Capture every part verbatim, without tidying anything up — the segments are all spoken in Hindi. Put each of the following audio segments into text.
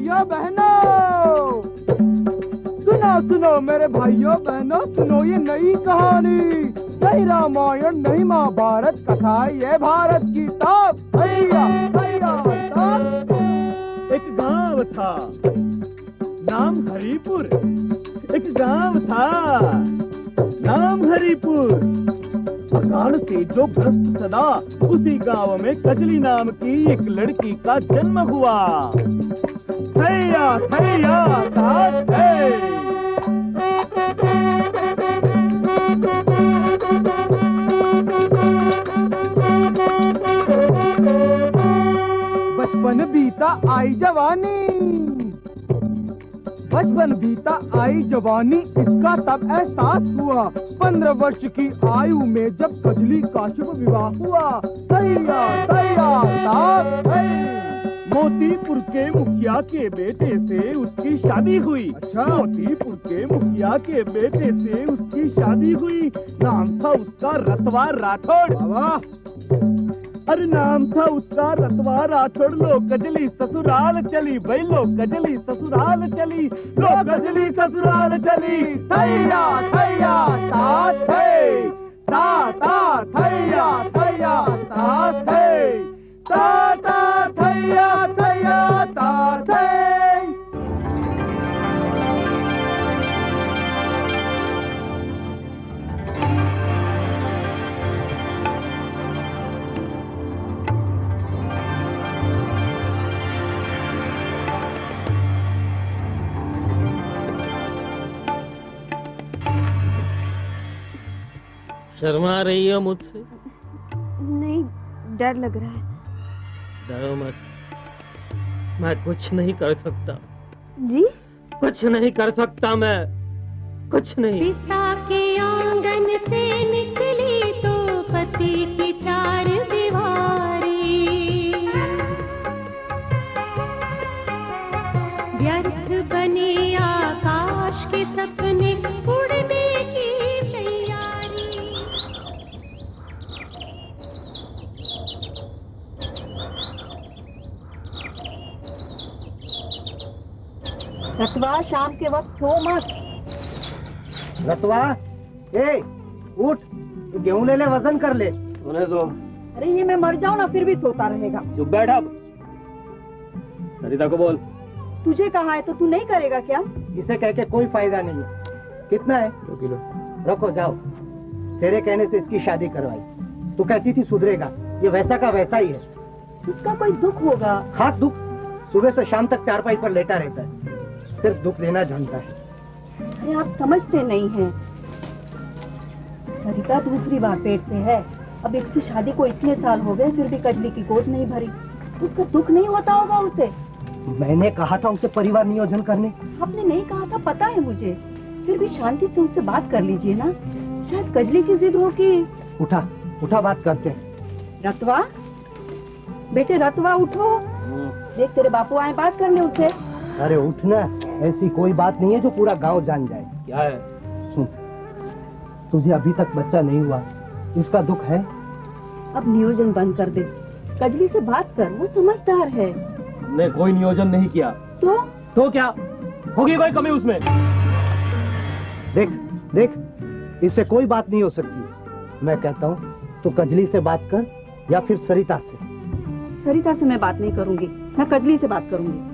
भाइयों बहनों, सुनो सुनो मेरे भाइयों बहनों, सुनो ये नई कहानी। नहीं रामायण नहीं महाभारत, कथा ये भारत की ताप। भैया भैया ताप। एक गांव था, नाम हरिपुर। एक गांव था, नाम हरिपुर। अकाल से जो ग्रस्त सदा, उसी गांव में कजली नाम की एक लड़की का जन्म हुआ। थैया थैया तात है। बचपन बीता आई जवानी, बचपन बीता आई जवानी, इसका तब एहसास हुआ पंद्रह वर्ष की आयु में जब कजली का शुभ विवाह हुआ। तैया तैया तात है। मोतीपुर के मुखिया के बेटे से उसकी शादी हुई। अच्छा। मोतीपुर के मुखिया के बेटे से उसकी शादी हुई। नाम था उसका रतवा राठौड़। वाह। अरे नाम था उसका रतवा राठौड़। लो कजली ससुराल चली, भाई लो कजली ससुराल चली, लो कजली ससुराल चली। थैया थैया तात है। ता ता थैया थैया तात है। ता ता थैया थैया तात है। शर्मा रही हो मुझसे? नहीं, डर लग रहा है। डरो मत, मैं कुछ नहीं कर सकता। जी? कुछ नहीं कर सकता मैं, कुछ नहीं। पिता के आंगन से निकली तो पति की चार दीवारी, व्यर्थ बने आकाश के सपने, उड़ने की तैयारी। रतवा, शाम के वक्त सो मत। रतवा, ए, उठ, गेहूं ले ले, वजन कर ले। उन्हें तो अरे ये मैं मर जाऊं ना फिर भी सोता रहेगा। चुप बैठ अब। सरिता को बोल। तुझे कहा है तो तू नहीं करेगा क्या? इसे कह के कोई फायदा नहीं है। कितना है? दो किलो। रखो, जाओ। तेरे कहने से इसकी शादी करवाई। तू कहती थी सुधरेगा, ये वैसा का वैसा ही है। उसका कोई दुख होगा। खाक दुख, सुबह से शाम तक चारपाई पर लेटा रहता है, सिर्फ दुख देना जानता है। अरे आप समझते नहीं हैं। सरिता दूसरी बार पेट से है। अब इसकी शादी को इतने साल हो गए फिर भी कजली की गोद नहीं भरी। उसका दुख नहीं होता होगा उसे। मैंने कहा था उसे परिवार नियोजन करने। आपने नहीं कहा था, पता है मुझे। फिर भी शांति से उससे बात कर लीजिए ना, शायद कजली की जिद हो कि। उठा उठा, बात करते हैं। रतवा, बेटे रतवा उठो। देख तेरे बापू आए, बात करने उससे। अरे उठना, ऐसी कोई बात नहीं है जो पूरा गांव जान जाए। क्या है? सुन, तुझे अभी तक बच्चा नहीं हुआ, इसका दुख है। अब नियोजन बंद कर दे, कजली से बात कर, वो समझदार है। हमने कोई नियोजन नहीं किया। तो तो क्या होगी कोई कमी उसमें? देख देख, इससे कोई बात नहीं हो सकती। मैं कहता हूँ तो कजली से बात कर या फिर सरिता से। सरिता से मैं बात नहीं करूंगी, मैं कजली से बात करूंगी।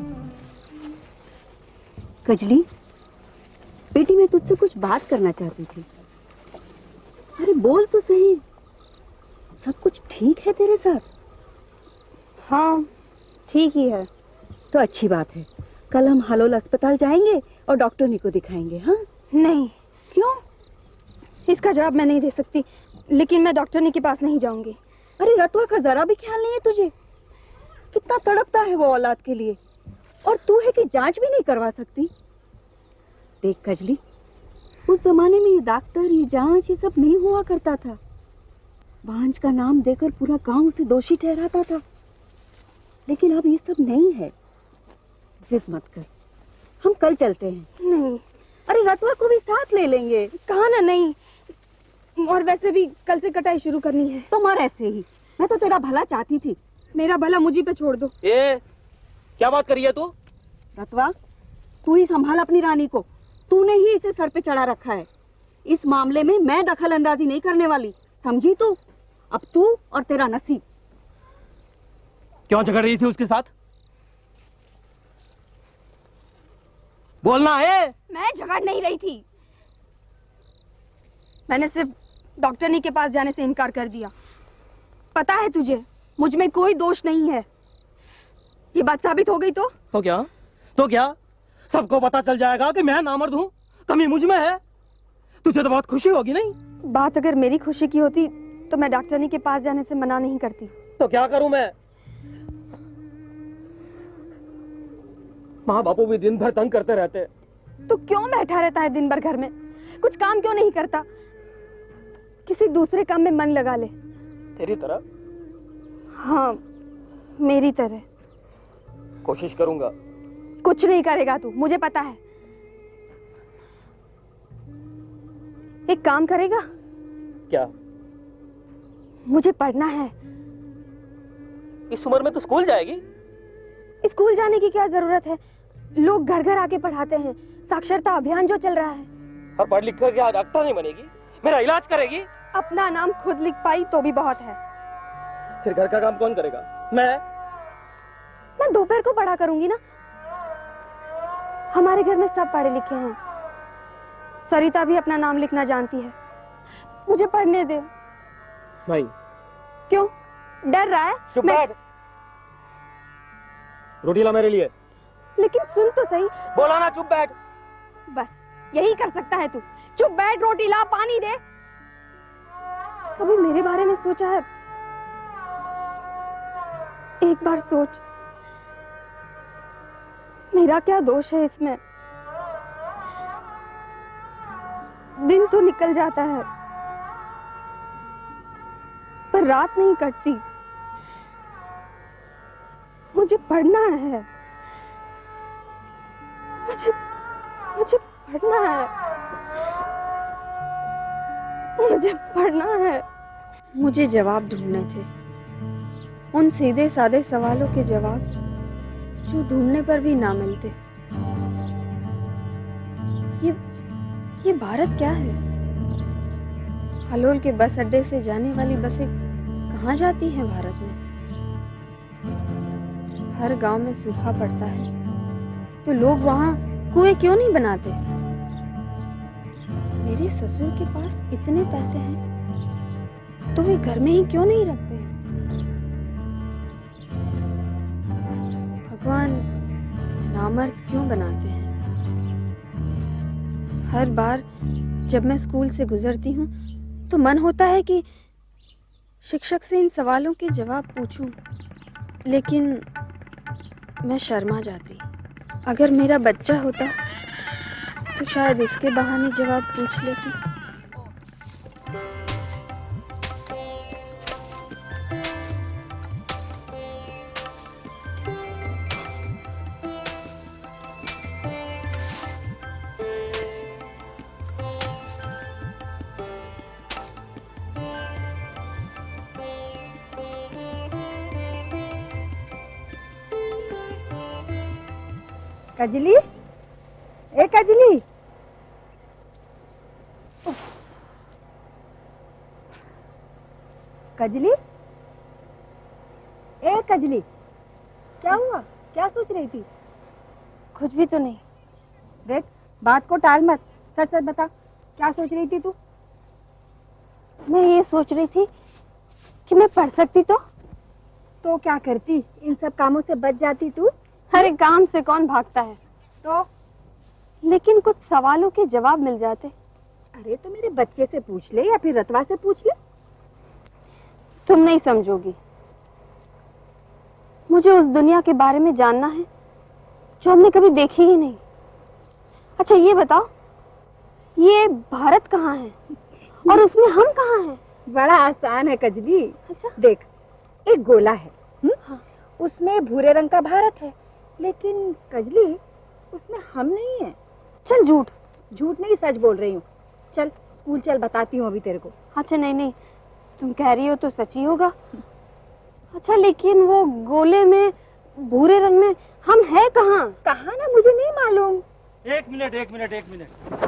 कजली, बेटी मैं तुझसे कुछ बात करना चाहती थी। अरे बोल तो सही, सब कुछ ठीक है तेरे साथ? हाँ, ठीक ही है। तो अच्छी बात है। कल हम हलोल अस्पताल जाएंगे और डॉक्टरनी को दिखाएंगे। हाँ? नहीं। क्यों? इसका जवाब मैं नहीं दे सकती, लेकिन मैं डॉक्टरनी के पास नहीं जाऊंगी। अरे रतवा का जरा भी ख्याल नहीं है तुझे? कितना तड़पता है वो औलाद के लिए, और तू है कि जांच भी नहीं करवा सकती। देख कजली, उस जमाने में ये डॉक्टर, ये जांच, ये सब नहीं हुआ करता था। भांज का नाम देकर पूरा गांव उसे दोषी ठहराता था, लेकिन अब ये सब नहीं है। जिद मत कर, हम कल चलते हैं। नहीं। अरे रतवा को भी साथ ले लेंगे। कहा ना नहीं, और वैसे भी कल से कटाई शुरू करनी है। तो मर ऐसे ही, मैं तो तेरा भला चाहती थी। मेरा भला मुझी पे छोड़ दो। ए, क्या बात करी है तू? रतवा, तू ही संभाल अपनी रानी को। तूने ही इसे सर पे चढ़ा रखा है। इस मामले में मैं दखल अंदाजी नहीं करने वाली, समझी तू? अब तू और तेरा नसीब। क्यों झगड़ रही थी उसके साथ? बोलना है। मैं झगड़ नहीं रही थी, मैंने सिर्फ डॉक्टरनी के पास जाने से इनकार कर दिया। पता है तुझे, मुझ में कोई दोष नहीं है। ये बात साबित हो गई तो तो क्या तो क्या सबको पता चल जाएगा कि मैं नामर्द हूँ, कमी मुझ में है। तुझे तो बहुत खुशी होगी नहीं? बात अगर मेरी खुशी की होती तो मैं डॉक्टरनी के पास जाने से मना नहीं करती। तो क्या करूं मैं? माँ बापू भी दिन भर तंग करते रहते। तो क्यों बैठा रहता है दिन भर घर में? कुछ काम क्यों नहीं करता? किसी दूसरे काम में मन लगा ले। तेरी तरह? हाँ, मेरी तरह। कोशिश करूंगा। कुछ नहीं करेगा तू, मुझे पता है। एक काम करेगा? क्या? मुझे पढ़ना है। इस उम्र में तो स्कूल जाएगी? स्कूल जाने की क्या जरूरत है? लोग घर घर आके पढ़ाते हैं। साक्षरता अभियान जो चल रहा है। और पढ़ लिख कर क्या डॉक्टर नहीं बनेगी? मेरा इलाज करेगी? अपना नाम खुद लिख पाई तो भी बहुत है। फिर घर का काम कौन करेगा? मैं मैं दोपहर को पढ़ा करूंगी ना। हमारे घर में सब पढ़े लिखे हैं। सरिता भी अपना नाम लिखना जानती है। मुझे पढ़ने दे। नहीं। क्यों? डर रहा है? चुप मैं... बैठ। रोटी ला मेरे लिए। लेकिन सुन तो सही। बोला ना चुप बैठ। बस यही कर सकता है तू। चुप बैठ, रोटी ला, पानी दे। कभी मेरे बारे में सोचा है? एक बार सोच, मेरा क्या दोष है इसमें? दिन तो निकल जाता है पर रात नहीं कटती। मुझे पढ़ना है। मुझे मुझे पढ़ना है। मुझे पढ़ना है। मुझे जवाब ढूंढने थे, उन सीधे सादे सवालों के जवाब जो ढूंढने पर भी ना मिलते। ये ये भारत क्या है? हलोल के बस अड्डे से जाने वाली बसें कहाँ जाती हैं भारत में? हर गांव में सूखा पड़ता है तो लोग वहाँ कुएं क्यों नहीं बनाते? मेरे ससुर के पास इतने पैसे हैं तो वे घर में ही क्यों नहीं रखते हैं? भगवान नामर्द क्यों बनाते हैं? हर बार जब मैं स्कूल से गुजरती हूँ तो मन होता है कि शिक्षक से इन सवालों के जवाब पूछूं, लेकिन मैं शर्मा जाती। अगर मेरा बच्चा होता तो शायद उसके बहाने जवाब पूछ लेती। कजली, ए कजली, कजली, ए कजली, क्या हुआ? क्या सोच रही थी? कुछ भी तो नहीं। देख, बात को टाल मत, सच सच बता, क्या सोच रही थी तू? मैं ये सोच रही थी कि मैं पढ़ सकती तो तो क्या करती? इन सब कामों से बच जाती तू। हर काम से कौन भागता है? तो लेकिन कुछ सवालों के जवाब मिल जाते। अरे तो मेरे बच्चे से पूछ ले या फिर रतवा से पूछ ले। तुम नहीं समझोगी। मुझे उस दुनिया के बारे में जानना है जो हमने कभी देखी ही नहीं। अच्छा ये बताओ, ये भारत कहाँ है और उसमें हम कहाँ हैं? बड़ा आसान है कजली। अच्छा, देख, एक गोला है, हाँ। उसमें भूरे रंग का भारत है, लेकिन कजली उसमें हम नहीं है। चल झूठ। झूठ नहीं, सच बोल रही हूँ। चल स्कूल चल, बताती हूँ अभी तेरे को। अच्छा नहीं नहीं, तुम कह रही हो तो सच ही होगा। अच्छा लेकिन वो गोले में भूरे रंग में हम है कहाँ? कहाँ ना मुझे नहीं मालूम। एक मिनट एक मिनट एक मिनट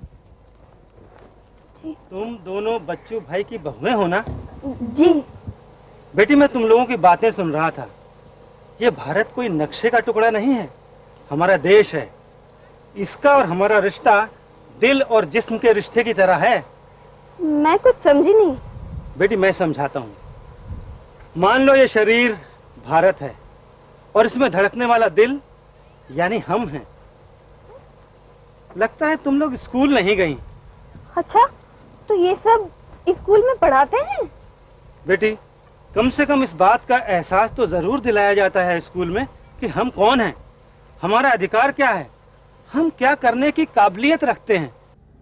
जी। तुम दोनों बच्चू भाई की बहुएं हो ना? जी। बेटी मैं तुम लोगों की बातें सुन रहा था। ये भारत कोई नक्शे का टुकड़ा नहीं है, हमारा देश है। इसका और हमारा रिश्ता दिल और जिस्म के रिश्ते की तरह है। मैं कुछ समझी नहीं। बेटी मैं समझाता हूँ। मान लो ये शरीर भारत है और इसमें धड़कने वाला दिल यानी हम हैं। लगता है तुम लोग स्कूल नहीं गई। अच्छा, तो ये सब स्कूल में पढ़ाते हैं? बेटी कम से कम इस बात का एहसास तो जरूर दिलाया जाता है स्कूल में कि हम कौन हैं, हमारा अधिकार क्या है, हम क्या करने की काबिलियत रखते हैं।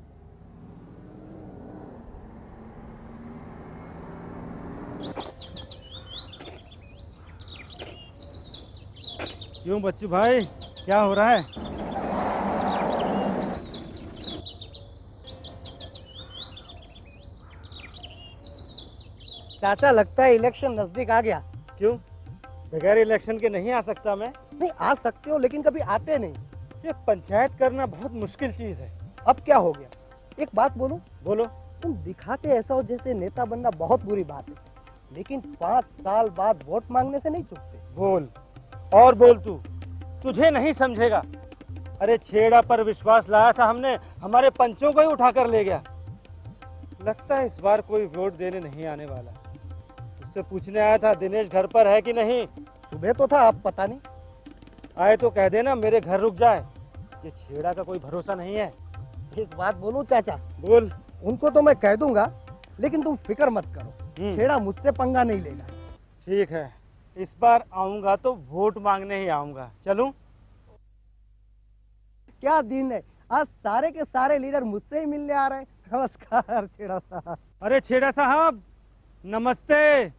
क्यों बच्चू भाई, क्या हो रहा है? चाचा लगता है इलेक्शन नजदीक आ गया। क्यों, बगैर इलेक्शन के नहीं आ सकता मैं? नहीं आ सकते हो लेकिन कभी आते नहीं। ये पंचायत करना बहुत मुश्किल चीज है। अब क्या हो गया? एक बात बोलूं? बोलो। तुम दिखाते ऐसा हो जैसे नेता बनना बहुत बुरी बात है, लेकिन पाँच साल बाद वोट मांगने से नहीं चुकते। बोल और बोल, तू तुझे नहीं समझेगा। अरे छेड़ा पर विश्वास लाया था हमने, हमारे पंचों को ही उठाकर ले गया। लगता है इस बार कोई वोट देने नहीं आने वाला। उससे पूछने आया था दिनेश घर पर है कि नहीं। सुबह तो था, अब पता नहीं। आए तो कह देना मेरे घर रुक जाए। ये छेड़ा का कोई भरोसा नहीं है। एक बात बोलूं चाचा? बोल। उनको तो मैं कह दूंगा, लेकिन तुम फिक्र मत करो, छेड़ा मुझसे पंगा नहीं लेगा। ठीक है, इस बार आऊंगा तो वोट मांगने ही आऊंगा। चलूं? क्या दिन है, आज सारे के सारे लीडर मुझसे ही मिलने आ रहे हैं। नमस्कार छेड़ा साहब। अरे छेड़ा साहब नमस्ते।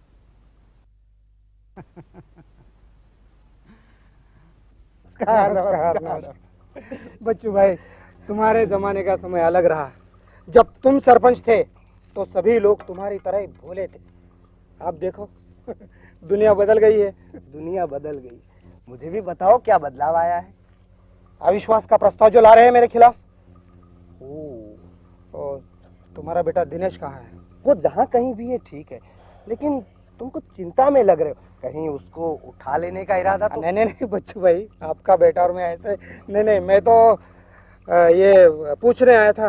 नमस्कार, नमस्कार, नमस्कार। बच्चू भाई, तुम्हारे जमाने का समय अलग रहा। जब तुम सरपंच थे तो सभी लोग तुम्हारी तरह ही भोले थे। अब देखो दुनिया बदल गई है। दुनिया बदल गई। मुझे भी बताओ क्या बदलाव आया है? अविश्वास का प्रस्ताव जो ला रहे हैं मेरे खिलाफ। ओ, तो तुम्हारा बेटा दिनेश कहाँ है? वो जहाँ कहीं भी है ठीक है, लेकिन तुमको चिंता में लग रहे हो, कहीं उसको उठा लेने का इरादा तो? नहीं नहीं नहीं बच्चू भाई, आपका बेटा और मैं ऐसे नहीं नहीं, मैं तो आ, ये पूछने आया था।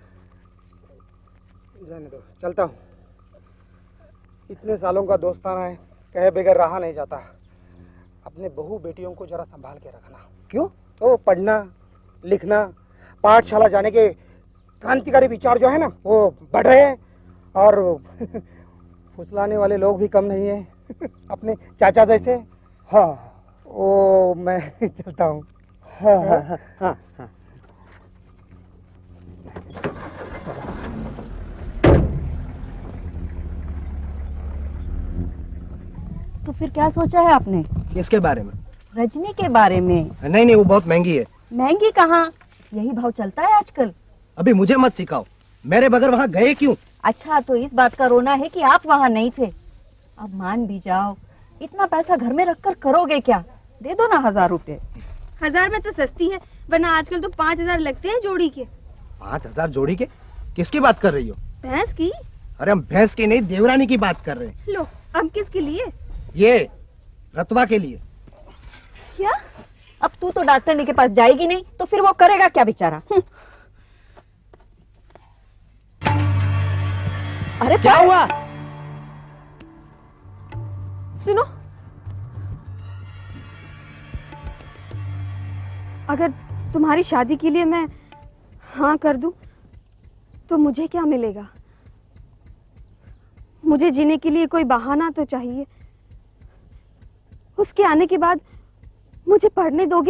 जाने दो, चलता हूँ। इतने सालों का दोस्ताना है, कहे बगैर रहा नहीं जाता। अपने बहू बेटियों को जरा संभाल के रखना। क्यों? तो पढ़ना लिखना, पाठशाला जाने के क्रांतिकारी विचार जो है ना वो बढ़ रहे हैं, और फुसलाने वाले लोग भी कम नहीं है अपने चाचा जैसे। हाँ, वो मैं चलता हूँ। हाँ हाँ हाँ हाँ हाँ। तो फिर क्या सोचा है आपने? किसके बारे में? रजनी के बारे में। नहीं नहीं, वो बहुत महंगी है। महंगी कहाँ, यही भाव चलता है आजकल। अभी मुझे मत सिखाओ, मेरे बगैर वहाँ गए क्यों? अच्छा, तो इस बात का रोना है कि आप वहाँ नहीं थे। अब मान भी जाओ, इतना पैसा घर में रखकर करोगे क्या? दे दो ना हजार रुपए। हजार में तो सस्ती है, वरना आजकल तो पाँच हजार लगते हैं जोड़ी के। पाँच हजार जोड़ी के? किसकी बात कर रही हो? भैंस की। अरे हम भैंस की नहीं, देवरानी की बात कर रहे हैं। लो, अब किसके लिए? ये रतवा के लिए। क्या? अब तू तो डॉक्टरनी के पास जाएगी नहीं, तो फिर वो करेगा क्या बेचारा? अरे क्या हुआ? सुनो, अगर तुम्हारी शादी के लिए मैं हाँ कर दूं, तो मुझे क्या मिलेगा? मुझे जीने के लिए कोई बहाना तो चाहिए। उसके आने के बाद मुझे पढ़ने दोगे?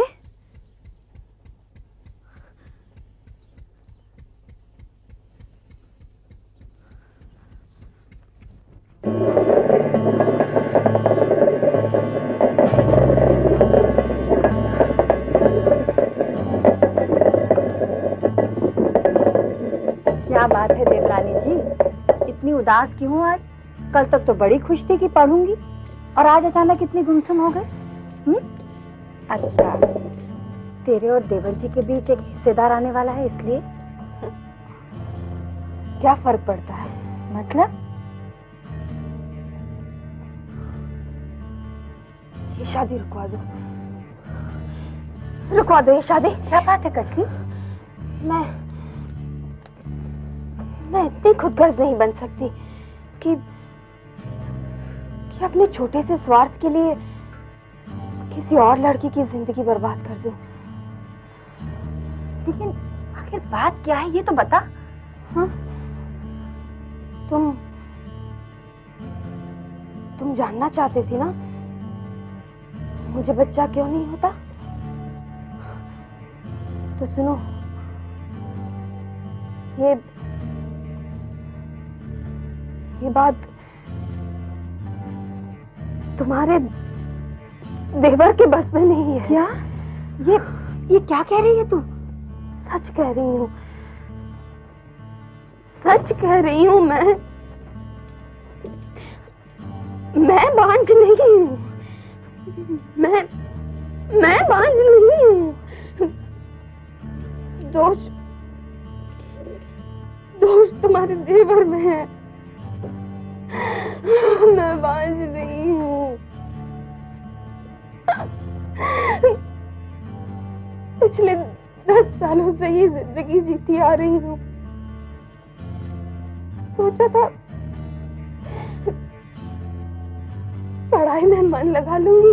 क्या बात है देवरानी जी, इतनी उदास क्यों आज? कल तक तो बड़ी खुश थी कि पढ़ूंगी, और आज अचानक इतनी गुमसुम हो गए। हम्म? अच्छा, तेरे और देवर जी के बीच एक हिस्सेदार आने वाला है इसलिए? क्या फर्क पड़ता है? मतलब? ये शादी रुकवा दो, रुकवा दो ये शादी। क्या बात है कजली? मैं मैं इतनी खुदगर्ज नहीं बन सकती कि कि अपने छोटे से स्वार्थ के लिए किसी और लड़की की जिंदगी बर्बाद कर दूं। लेकिन आखिर बात क्या है ये तो बता। हाँ? तुम तुम जानना चाहते थी ना मुझे बच्चा क्यों नहीं होता? तो सुनो, ये ये बात तुम्हारे देवर के बस में नहीं है। क्या? ये ये क्या कह रही है तू? सच कह रही हूँ, सच कह रही हूँ। मैं मैं बांझ नहीं हूँ, मैं मैं बांझ नहीं हूँ। दोष दोष तुम्हारे देवर में है, मैं बांझ नहीं हूँ। पिछले दस सालों से ये जिंदगी जीती आ रही हूँ। सोचा था पढ़ाई में मन लगा लूंगी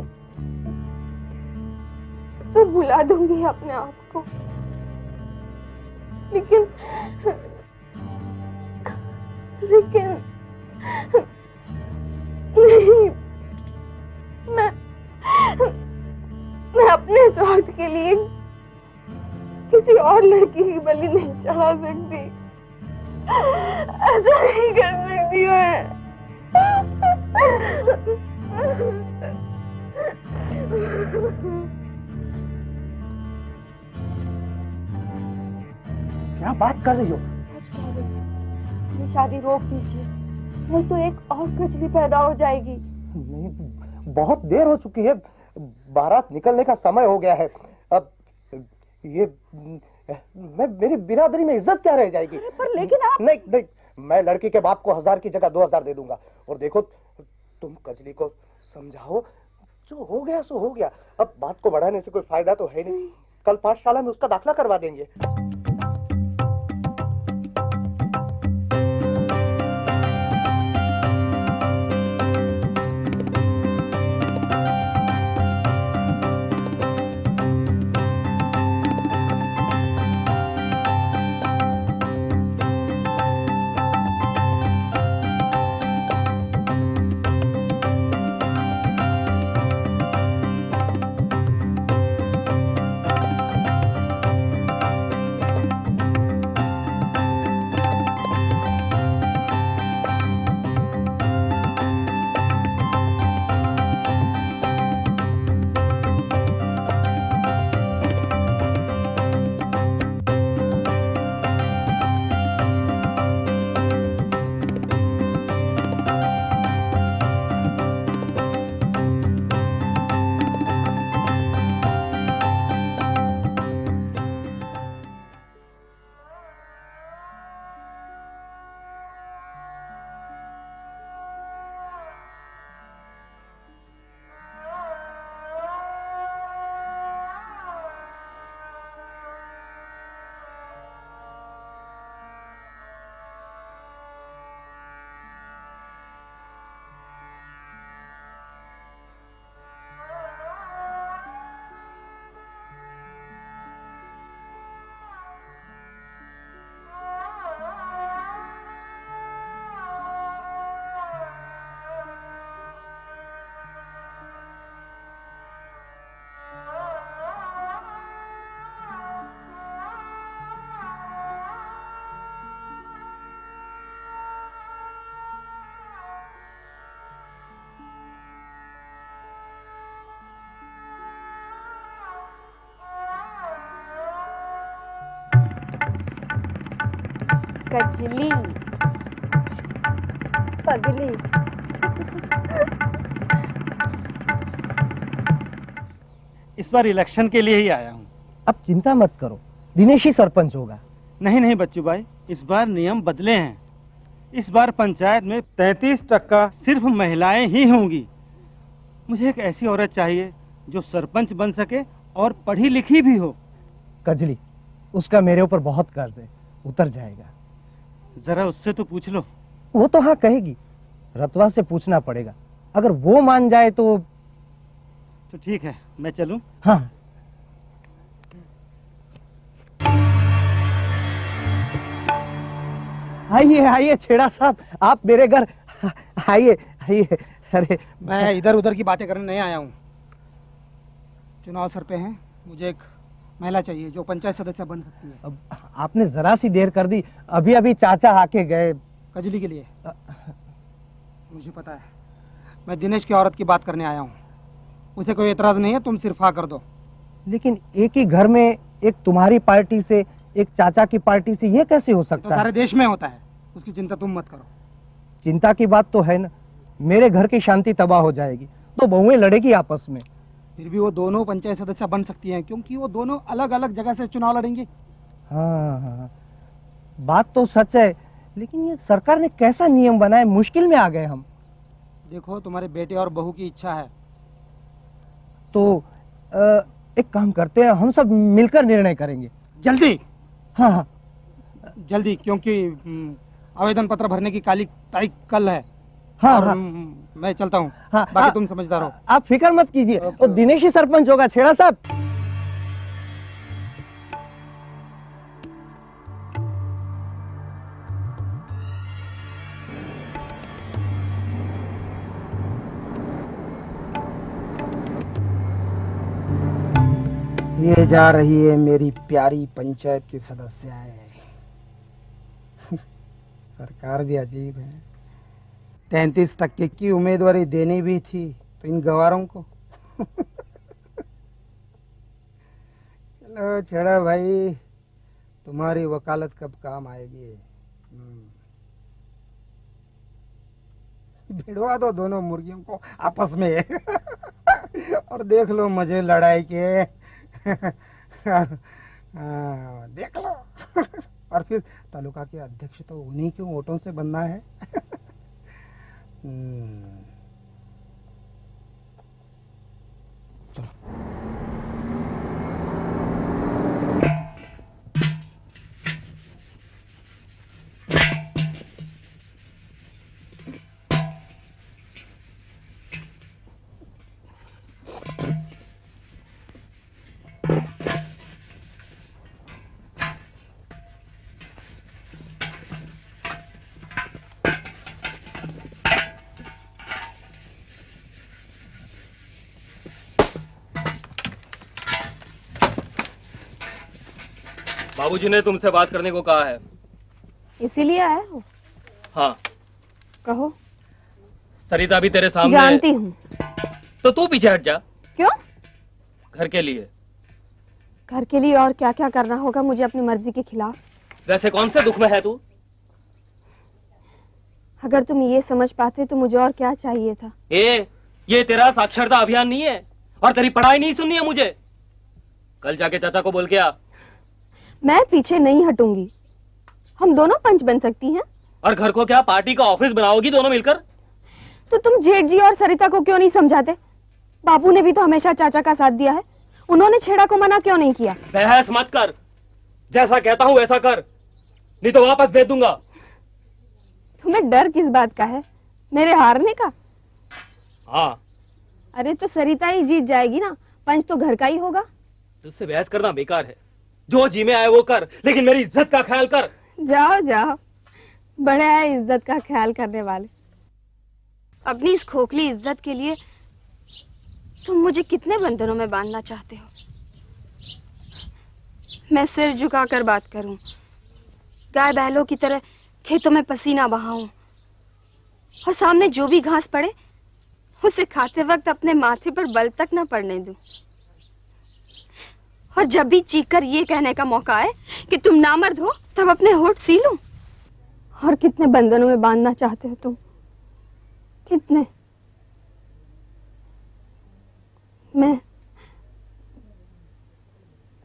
तो भुला दूंगी अपने आप को, लेकिन लेकिन नहीं, मैं मैं अपने स्वार्थ के लिए किसी और लड़की की बलि नहीं चढ़ा सकती। ऐसा नहीं कर सकती मैं। क्या बात कर रही हो? सच कह रही हूँ, ये शादी रोक दीजिए, नहीं तो एक और कजली पैदा हो जाएगी। नहीं, बहुत देर हो चुकी है, बारात निकलने का समय हो गया है। अब ये मैं मेरी बिरादरी में इज्जत क्या रह जाएगी? पर लेकिन आप नहीं नहीं, मैं लड़की के बाप को हजार की जगह दो हजार दे दूंगा। और देखो, तुम कजली को समझाओ, जो हो गया सो हो गया। अब बात को बढ़ाने से कोई फायदा तो है नहीं। कल पाठशाला में उसका दाखला करवा देंगे। कजली, पगली। इस बार इलेक्शन के लिए ही आया हूँ। अब चिंता मत करो, दिनेश ही सरपंच होगा। नहीं नहीं बच्चू भाई, इस बार नियम बदले हैं। इस बार पंचायत में तैंतीस टक्का सिर्फ महिलाएं ही होंगी। मुझे एक ऐसी औरत चाहिए जो सरपंच बन सके और पढ़ी लिखी भी हो। कजली, उसका मेरे ऊपर बहुत कर्ज है, उतर जाएगा। जरा उससे तो पूछ लो। वो तो हाँ कहेगी, रतवा से पूछना पड़ेगा। अगर वो मान जाए तो तो ठीक है, मैं चलूं? हाँ। आइए आइए छेड़ा साहब, आप मेरे घर आइए आइए। अरे मैं इधर उधर की बातें करने नहीं आया हूँ। चुनाव सर पे हैं, मुझे एक महिला चाहिए जो पंचायत सदस्य बन सकती है। अब आपने जरा सी देर कर दी, अभी अभी चाचा आके गए। कजली के लिए मुझे पता है, मैं दिनेश की औरत की बात करने आया हूँ। उसे कोई एतराज नहीं है, तुम सिर्फ हाँ कर दो। लेकिन एक ही घर में एक तुम्हारी पार्टी से एक चाचा की पार्टी से, ये कैसे हो सकता तो है? सारे देश में होता है, उसकी चिंता तुम मत करो। चिंता की बात तो है ना, मेरे घर की शांति तबाह हो जाएगी तो बहुएं लड़ेगी आपस में। फिर भी वो दोनों पंचायत सदस्य बन सकती हैं, क्योंकि वो दोनों अलग अलग जगह से चुनाव लड़ेंगे। हाँ हाँ, बात तो सच है, लेकिन ये सरकार ने कैसा नियम बनाया, मुश्किल में आ गए हम। देखो, तुम्हारे बेटे और बहू की इच्छा है तो आ, एक काम करते हैं, हम सब मिलकर निर्णय करेंगे। जल्दी। हाँ हाँ जल्दी, क्योंकि हम्म, आवेदन पत्र भरने की काली तारीख कल है। हाँ और, हाँ हम्म, मैं चलता हूँ। हाँ, बाकी आ, तुम समझदार हो। आप फिक्र मत कीजिए, वो दिनेश ही सरपंच होगा छेड़ा साहब। ये जा रही है मेरी प्यारी पंचायत की सदस्याएं। सरकार भी अजीब है, तैंतीस टक्के की उम्मीदवारी देनी भी थी तो इन गवारों को। चलो छेड़ा भाई, तुम्हारी वकालत कब काम आएगी? भिड़वा दो दोनों मुर्गियों को आपस में और देख लो मजे लड़ाई के। आ, देख लो। और फिर तालुका के अध्यक्ष तो उन्हीं के वोटों से बनना है। चलो। बाबूजी ने तुमसे बात करने को कहा है। इसीलिए आया हो? हाँ। कहो। सरिता भी तेरे सामने। जानती हूँ। तो तू पीछे हट जा। क्यों? घर के लिए। घर के लिए और क्या क्या करना होगा मुझे अपनी मर्जी के खिलाफ? वैसे कौन से दुख में है तू? अगर तुम ये समझ पाते तो मुझे और क्या चाहिए था? ए, ये तेरा साक्षरता अभियान नहीं है और तेरी पढ़ाई नहीं सुननी है मुझे। कल जाके चाचा को बोल के आ। मैं पीछे नहीं हटूंगी। हम दोनों पंच बन सकती हैं। और घर को क्या पार्टी का ऑफिस बनाओगी दोनों मिलकर? तो तुम जेठ जी और सरिता को क्यों नहीं समझाते? बापू ने भी तो हमेशा चाचा का साथ दिया है, उन्होंने छेड़ा को मना क्यों नहीं किया? बहस मत कर, जैसा कहता हूं वैसा कर, नहीं तो वापस भेज दूंगा। तुम्हें डर किस बात का है? मेरे हारने का? हाँ। अरे तो सरिता ही जीत जाएगी ना, पंच तो घर का ही होगा। तुझसे बहस करना बेकार है, जो जी में आए वो कर, लेकिन मेरी इज्जत का ख्याल कर। जाओ जाओ, बड़े है इज्जत का ख्याल करने वाले। अपनी इस खोखली इज्जत के लिए तुम मुझे कितने बंधनों में बांधना चाहते हो? मैं सिर झुकाकर बात करूं, गाय बैलों की तरह खेतों में पसीना बहाऊं और सामने जो भी घास पड़े उसे खाते वक्त अपने माथे पर बल तक न पड़ने दूं। और जब भी चीख कर ये कहने का मौका आए कि तुम नामर्द हो, तब अपने होठ सी लूं। और कितने बंधनों में बांधना चाहते हो तुम? कितने? मैं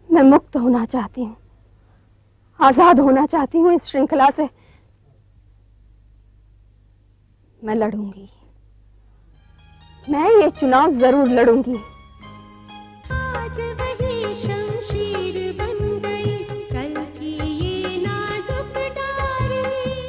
मैं मुक्त होना चाहती हूँ, आजाद होना चाहती हूँ इस श्रृंखला से। मैं लड़ूंगी, मैं ये चुनाव जरूर लड़ूंगी। आज वही शमशीर बन गई, कल की ये नाजुक डारी।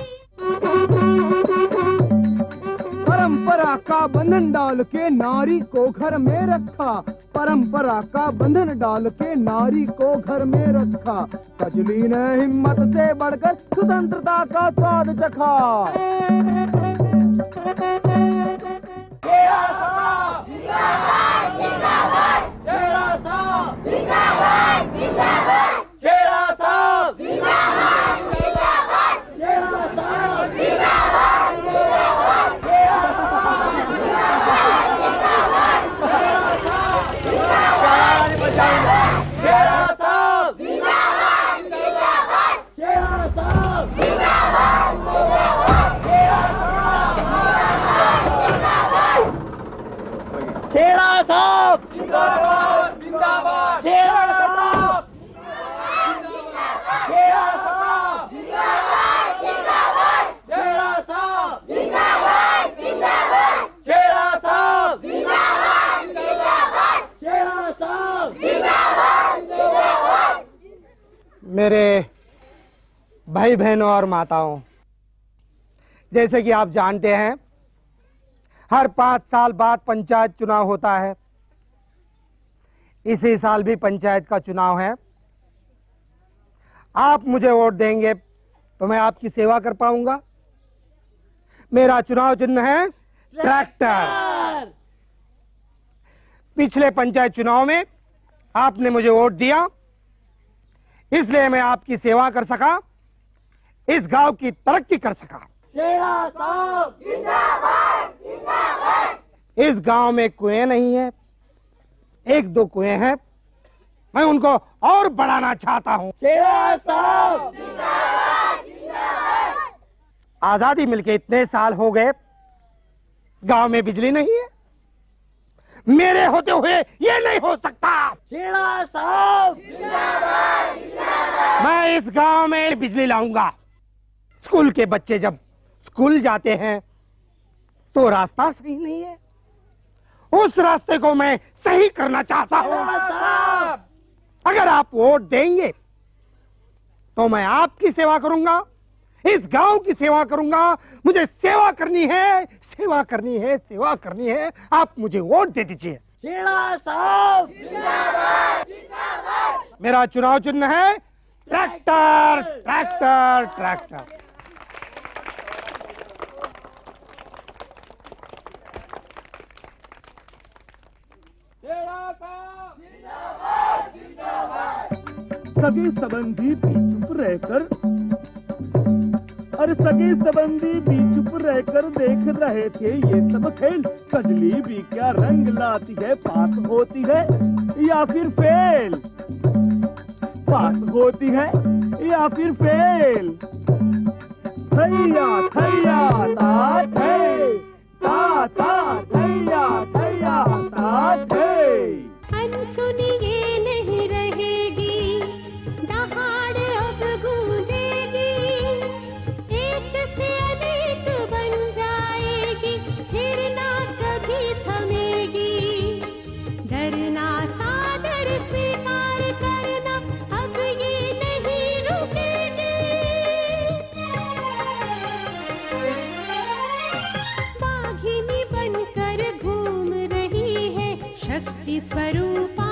परंपरा का बंधन डाल के नारी को घर में रखा, परंपरा का बंधन डाल के नारी को घर में रखा। कजली ने हिम्मत से बढ़कर स्वतंत्रता का स्वाद चखा। छेड़ा साहब जिंदाबाद जिंदाबाद, छेड़ा साहब छेड़ा साहब जिंदाबाद जिंदाबाद, छेड़ा साहब जिंदाबाद जिंदाबाद, छेड़ा साहब जिंदाबाद जिंदाबाद, छेड़ा साहब जिंदाबाद जिंदाबाद। मेरे भाई बहनों और माताओं, जैसे कि आप जानते हैं हर पांच साल बाद पंचायत चुनाव होता है। इसी साल भी पंचायत का चुनाव है। आप मुझे वोट देंगे तो मैं आपकी सेवा कर पाऊंगा। मेरा चुनाव चिन्ह है ट्रैक्टर। पिछले पंचायत चुनाव में आपने मुझे वोट दिया, इसलिए मैं आपकी सेवा कर सका, इस गांव की तरक्की कर सका। छेड़ा साहब जिंदाबाद जिंदाबाद। इस गांव में कुएं नहीं है, एक दो कुएं हैं, मैं उनको और बढ़ाना चाहता हूं। छेड़ा साहब जिंदाबाद जिंदाबाद। आजादी मिलके इतने साल हो गए, गांव में बिजली नहीं है। मेरे होते हुए ये नहीं हो सकता। छेड़ा साहब जिंदाबाद जिंदाबाद। मैं इस गांव में बिजली लाऊंगा। स्कूल के बच्चे जब स्कूल जाते हैं तो रास्ता सही नहीं है, उस रास्ते को मैं सही करना चाहता हूं। अगर आप वोट देंगे तो मैं आपकी सेवा करूंगा, इस गांव की सेवा करूंगा। मुझे सेवा करनी है, सेवा करनी है, सेवा करनी है। आप मुझे वोट दे दीजिए। छेड़ा साहब जिंदाबाद जिंदाबाद। मेरा चुनाव चिन्ह है ट्रैक्टर ट्रैक्टर ट्रैक्टर। सगे संबंधी भी चुप रहकर, अरे सगे संबंधी भी चुप रहकर देख रहे थे ये सब खेल। कजली भी क्या रंग लाती है, पास होती है या फिर फेल, पास होती है या फिर फेल। थैया थैया ता थे, ता ता थैया थैया ता थे। अनसुनी ये नहीं रहेगी, दहाड़ अब गूंजेगी, एक से अनेक बन जाएगी, फिर ना कभी थमेगी। डरना सादर स्वीकार करना, अब ये नहीं रुकेगी। बाघिनी बनकर घूम रही है, शक्ति स्वरूपा